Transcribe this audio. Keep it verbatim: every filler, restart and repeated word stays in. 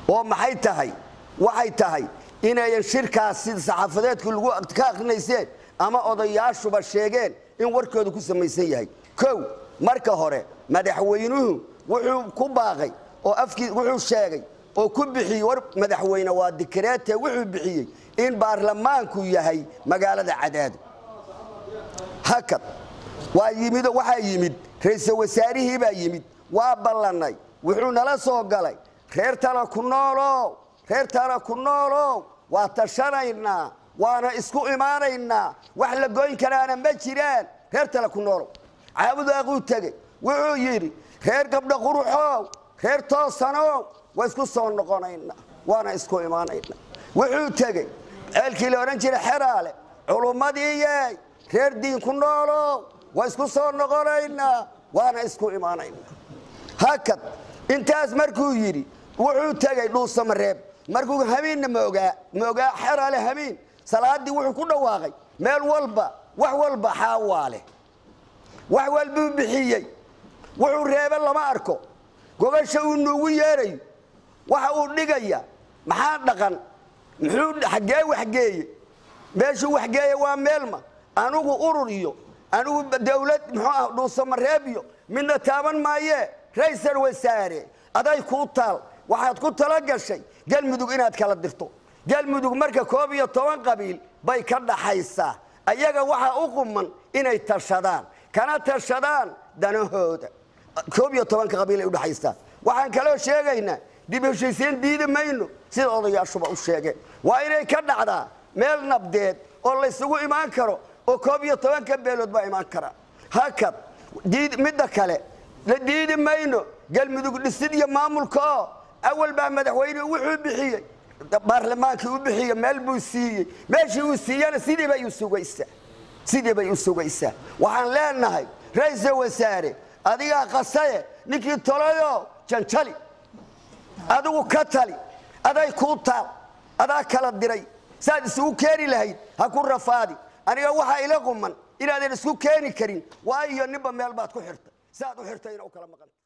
oo maxay tahay waxay tahay inay shirkaas sida saxaafadeedku lagu ka aqrinayseen ama odayaashuba sheegeen in warkoodu ku samaysan yahay kow marka hore madaxweynuhu wuxuu ku baaqay oo afkii wuxuu sheegay oo ku bixiyay war madaxweyne waa dikreete wuxuu bixiyay in baarlamaanku yahay magaalada Cadaad hakad waa yimid waxa yimid ra'iisul wasaarihii baa yimid waa ballanay wuxuu nala soo galay reer tala ku noolo reer tala ku noolo waa tashanayna waana isku imaanayna wax la goyn karaana ma jiraan reer tala ku noolo caabud aquu tagay wuxuu yiri reer gabdha quruxo reer toosano waa isku soo noqonayna waana isku imaanayna wuxuu tagay eelkii la oran jiray xeraale culumadii yay reer diin ku noolo waa isku soo noqonayna waana isku imaanayna hakad intaas markuu yiri wuxuu tagay dhuusamareeb markuu habeen ma ogaa ma ogaa xeraale habeen salaadii wuxuu ku dhawaaqay meel walba wax walba xawaale wax walba bixiyay wuxuu reebay lama arko gobasha uu nuugu yeeray waxa uu dhigaya maxaa dhaqan muxuu xagee wax geeyay meeshu wax geeyay waa meelma anugu urur iyo anugu dawlad muxuu dhuusamareeb iyo midna taaban maaye ra'iisul wasaare aday ku taal waxaad ku tala gashay galmudug inaad kala dirto galmudug marka koob iyo toban qabiil bay ka dhaxaysaa ayaga waxa u quman inay tashadaan kana tashadaan danahooda koob iyo toban qabiil ay u dhaxaysaa waxaan kale sheegaynaa dib u heshiisiin diidi mayno sida odayaashuba u sheegeen waa inay ka dhacdaa meel nabdeed oo la isugu imaan karo oo koob iyo toban ka beelood ba imaan kara hakad diid midda kale la diidi mayno galmudug dhisid iyo maamulka awal baa madaxweyne wuxuu bixiyay baarlamaanka uu bixiyay meel buu siiyay meeshii uu siiyana sidii bay u sugaysaa sidii bay u sugaysaa waxaan leenahay ra'iisul wasaare adiga qasaye ninkii tolayo janjali adigu ka tali aday ku taal adaa kala diray saad isugu keeni lahayd ha ku rafaadi aniga waxa ila quman inaadan isku keeni karin waayo niba meel baad ku xirtay saad u xirtayna u kala maqan